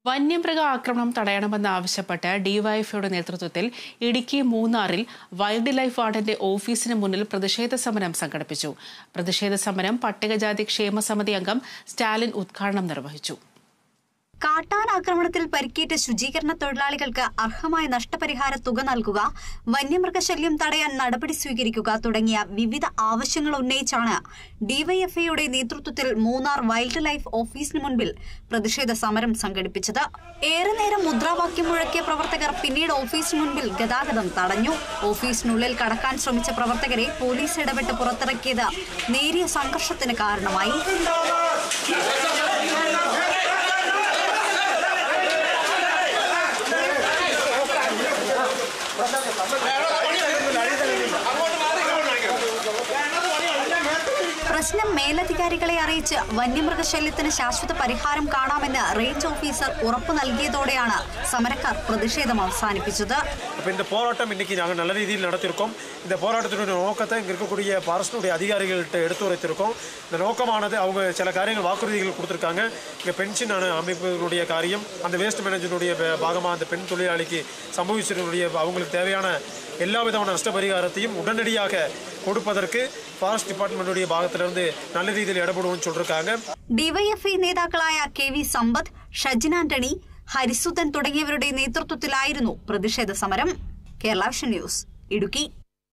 വന്യമൃഗ ആക്രമണം തടയണമെന്നാവശ്യപ്പെട്ട് ഡിവൈഎഫ്ഐയുടെ നേതൃത്വത്തിൽ ഇടുക്കി മൂന്നാറിൽ വൈൽഡ് ലൈഫ് വാർഡന്റെ ഓഫീസിന് മുന്നിൽ പ്രതിഷേധ സമരം സംഘടിപ്പിച്ചു. പ്രതിഷേധ സമരം പട്ടികജാതി ക്ഷേമ സമിതി അംഗം സ്റ്റാലിൻ ഉദ്ഘാടനം നിർവഹിച്ചു. കാട്ടാൻ ആക്രമണത്തിൽ പരിക്കേറ്റ ശുചീകരണ തൊഴിലാളികൾക്ക് അർഹമായ നഷ്ടപരിഹാര തുക നൽകുക, വന്യമൃഗശല്യം തടയാൻ നടപടി സ്വീകരിക്കുക തുടങ്ങിയ വിവിധ ആവശ്യങ്ങൾ ഉന്നയിച്ചാണ് ഡിവൈഎഫ്ഐയുടെ നേതൃത്വത്തിൽ മൂന്നാർ വൈൽഡ് ലൈഫ് ഓഫീസിന് മുൻപിൽ പ്രതിഷേധ സമരം സംഘടിപ്പിച്ചത്. ഏറെ നേരം മുദ്രാവാക്യം മുഴക്കിയ പ്രവർത്തകർ പിന്നീട് ഓഫീസിന് മുൻപിൽ ഗതാഗതം തടഞ്ഞു. ഓഫീസിനുള്ളിൽ കടക്കാൻ ശ്രമിച്ച പ്രവർത്തകരെ പോലീസ് ഇടപെട്ട് പുറത്തിറക്കിയത് നേരിയ സംഘർഷത്തിന് കാരണമായി. പ്രശ്നം മേലധികാരികളെ അറിയിച്ച് വന്യമൃഗശല്യത്തിന് ശാശ്വത പരിഹാരം കാണാമെന്ന് റേഞ്ച് ഓഫീസർ ഉറപ്പു നൽകിയതോടെയാണ് സമരക്കാർ പ്രതിഷേധം അവസാനിപ്പിച്ചത്. இந்த போராட்டம் இன்னைக்கு நாங்கள் நல்ல ரீதியில் நடத்தியிருக்கோம். இந்த போராட்டத்தினுடைய நோக்கத்தை இங்கே இருக்கக்கூடிய ஃபாரஸ்டினுடைய அதிகாரிகள்கிட்ட எடுத்து உரைத்திருக்கோம். இந்த நோக்கமானது அவங்க சில காரியங்கள் வாக்குறுதிகள் கொடுத்துருக்காங்க. இங்கே பென்ஷன் அமைப்புகளுடைய காரியம், அந்த வேஸ்ட் மேனேஜ்மென்ட்டுடைய பாகமாக அந்த பெண் தொழிலாளிக்கு சம்பவிச்சவர்களுடைய அவங்களுக்கு தேவையான எல்லா விதமான நஷ்டபரிகாரத்தையும் உடனடியாக கொடுப்பதற்கு ஃபாரஸ்ட் டிபார்ட்மெண்ட்டுடைய ഭാഗത്തിലിருந்து നല്ല രീതിയിൽ ഇടപെടുമെന്ന് சொல்லிருக்காங்க. ഡിവൈഎഫ്ഐ നേതാക്കളായ കെ.വി. സമ്പത്ത്, ഷജിൻ ആന്റണി, ഹരിസുധൻ തുടങ്ങിയവരുടെ നേതൃത്വത്തിലായിരുന്നു പ്രതിഷേധ സമരം. Kerala vision news, Idukki.